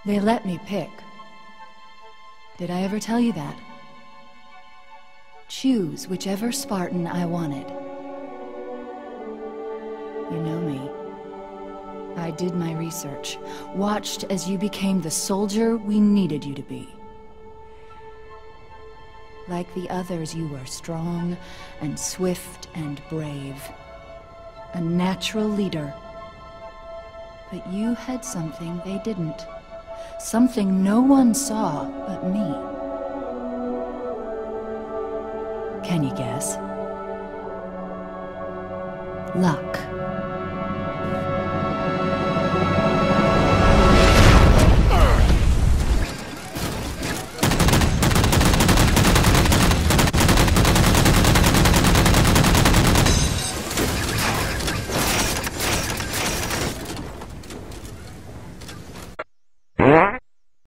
They let me pick. Did I ever tell you that? Choose whichever Spartan I wanted. You know me. I did my research, watched as you became the soldier we needed you to be. Like the others, you were strong and swift and brave. A natural leader. But you had something they didn't. Something no one saw but me. Can you guess? Luck.